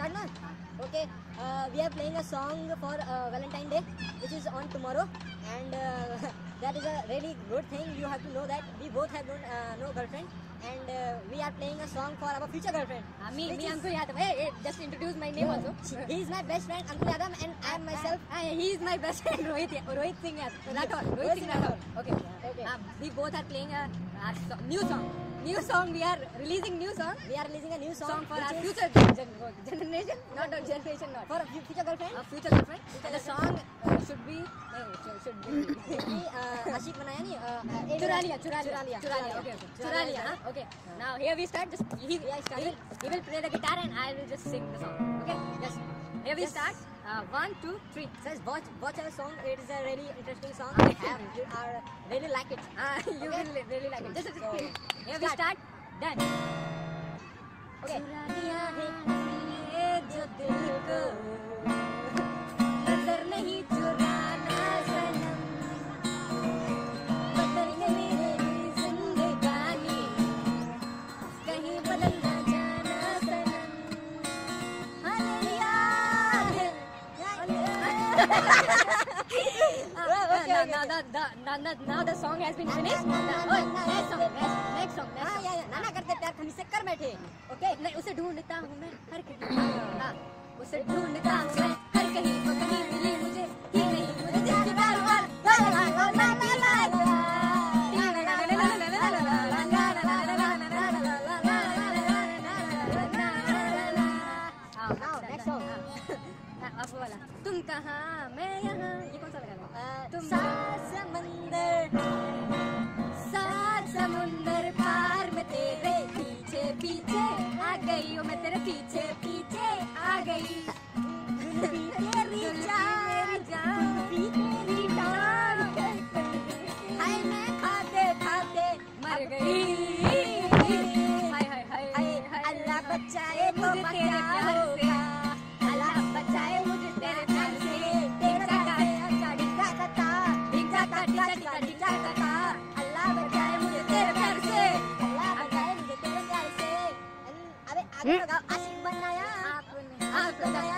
Start now? Okay. We are playing a song for Valentine Day, which is on tomorrow, and that is a really good thing. You have to know that we both have no girlfriend, and we are playing a song for our future girlfriend. Me, Ankur Yadav. Hey, just introduce my name also. He is my best friend, Ankur Yadav, and I am myself. He is my best friend, Rohit Singh Rathod. Rohit Singh Rathod. Okay. We both are playing a new song. We are releasing new song. We are releasing a new song for our future generation, not our generation, not for a future girlfriend. Future girlfriend. The song should be Ashik बनाया नहीं चुरा लिया okay चुरा लिया हाँ okay now here we start. Just he will play the guitar and I will just sing the song. Okay, yes, here we start. 1, 2, 3. Says watch our song. It is a really interesting song. You are really like it. You will really like it. Just here we start. Done. Okay. चुरा लिया है जो दिल को नजर नहीं चुराना सनम, बदल गई मेरी जिंदगानी, कहीं बदल ना जाना सनम, Now the song has been finished. Next song. नाना करते प्यार हम इससे कर बैठे. Okay, नहीं उसे ढूंढता हूँ मैं हर कहीं. उसे ढूंढता हूँ मैं हर कहीं, वो कहीं मिली मुझे ही नहीं, मुझे जिसकी बार-बार next song. अब वाला तुम कहाँ मैं यहाँ, ये कौन सा लगा? तुम सात समुंदर पार में तेरे पीछे पीछे आ गई हूँ मैं तेरे पीछे पीछे आ गई, तेरी जान तेरी डाल हाय मैं खाते खाते मर गई. हाय अल्लाह बचाए मुझे तेरे प्यार से, अल्लाह बचाए मुझे तेरे प्यार से. तेरा टिका अल्लाह बचाए मुझे तेरे प्यार से, अल्लाह बचाए मुझे तेरे प्यार से. अबे आगे लगाओ. आशिक बनाया आपने